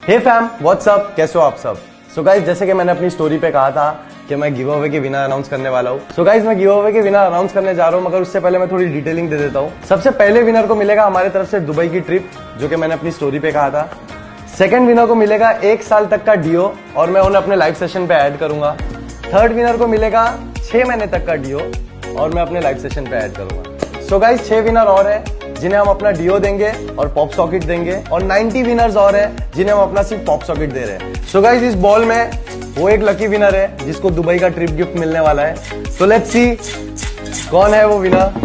हे fam, what's up, कैसे हो आप सब। सो गाइज, जैसे कि मैंने अपनी स्टोरी पे कहा था कि मैं गिव अवे के विनर अनाउंस करने वाला हूँ। सो गाइज, मैं गिव अवे के विनर अनाउंस करने जा रहा हूँ, मगर उससे पहले मैं थोड़ी डिटेलिंग दे देता हूँ। सबसे पहले विनर को मिलेगा हमारे तरफ से दुबई की ट्रिप, जो कि मैंने अपनी स्टोरी पे कहा था। सेकंड विनर को मिलेगा 1 साल तक का डीओ, और मैं उन्हें अपने लाइव सेशन पे ऐड करूंगा। थर्ड विनर को मिलेगा 6 महीने तक का डीओ, और मैं अपने लाइव सेशन पे ऐड करूंगा। सो गाइज, 6 विनर और है जिन्हें हम अपना डीओ देंगे और पॉप सॉकेट देंगे, और 90 विनर्स और हैं जिन्हें हम अपना सिर्फ पॉप सॉकेट दे रहे हैं। सो गाइज, इस बॉल में वो एक लकी विनर है जिसको दुबई का ट्रिप गिफ्ट मिलने वाला है। सो लेट्स सी कौन है वो विनर।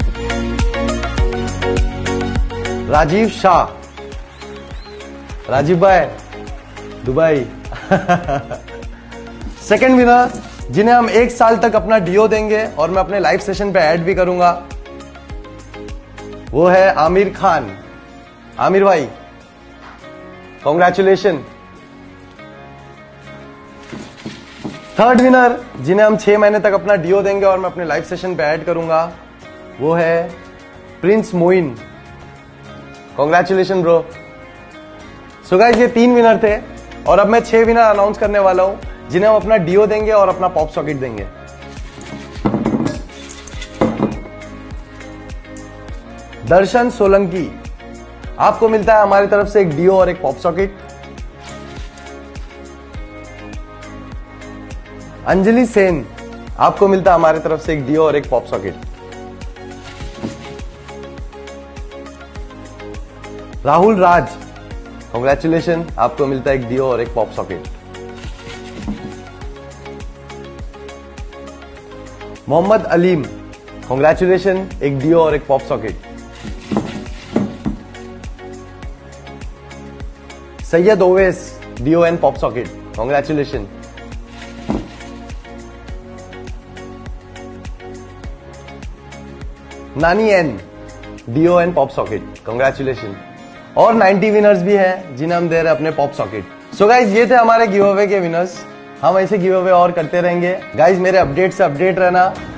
राजीव शाह। राजीव भाई, दुबई। सेकंड विनर जिन्हें हम 1 साल तक अपना डीओ देंगे और मैं अपने लाइव सेशन पे ऐड भी करूंगा, वो है आमिर खान। आमिर भाई, कॉन्ग्रेचुलेशन। थर्ड विनर जिन्हें हम 6 महीने तक अपना डीओ देंगे और मैं अपने लाइव सेशन पे ऐड करूंगा, वो है Prince Moin. Congratulation bro. So guys, ये 3 विनर थे, और अब मैं 6 विनर अनाउंस करने वाला हूं जिन्हें हम अपना डीओ देंगे और अपना पॉप सॉकेट देंगे। दर्शन सोलंकी, आपको मिलता है हमारी तरफ से एक डीओ और एक पॉप सॉकेट। अंजलि सेन, आपको मिलता है हमारी तरफ से एक डीओ और एक pop socket. Rahul Raj, congratulation, आपको मिलता है एक डीओ और एक pop socket. Mohammad Aleem, congratulation, एक डीओ और एक pop socket. Syed Owais, deo and pop socket, congratulation. Nani N, deo and pop socket, congratulation. और 90 विनर्स भी हैं जिन्हें हम दे रहे हैं अपने पॉप सॉकेट। सो गाइज, ये थे हमारे गिव अवे के विनर्स। हम ऐसे गिव अवे और करते रहेंगे। गाइज, मेरे अपडेट से अपडेट रहना।